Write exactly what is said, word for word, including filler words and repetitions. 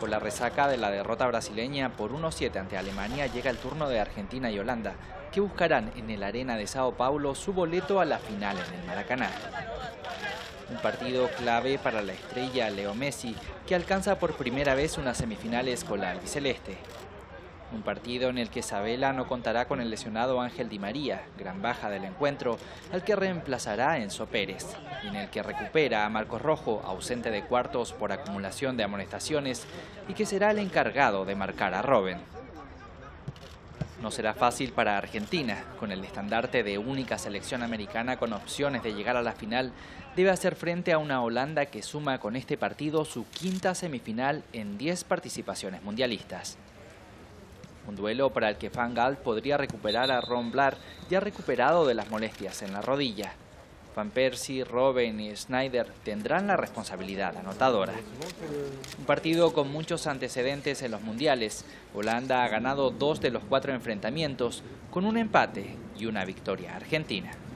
Con la resaca de la derrota brasileña por uno a siete ante Alemania llega el turno de Argentina y Holanda, que buscarán en el Arena de Sao Paulo su boleto a la final en el Maracaná. Un partido clave para la estrella Leo Messi, que alcanza por primera vez unas semifinales con la albiceleste. Un partido en el que Sabella no contará con el lesionado Ángel Di María, gran baja del encuentro, al que reemplazará a Enzo Pérez, y en el que recupera a Marcos Rojo, ausente de cuartos por acumulación de amonestaciones, y que será el encargado de marcar a Robben. No será fácil para Argentina, con el estandarte de única selección americana con opciones de llegar a la final, debe hacer frente a una Holanda que suma con este partido su quinta semifinal en diez participaciones mundialistas. Un duelo para el que Van Gaal podría recuperar a Ron Vlaar, ya recuperado de las molestias en la rodilla. Van Persie, Robben y Sneijder tendrán la responsabilidad anotadora. Un partido con muchos antecedentes en los mundiales. Holanda ha ganado dos de los cuatro enfrentamientos, con un empate y una victoria argentina.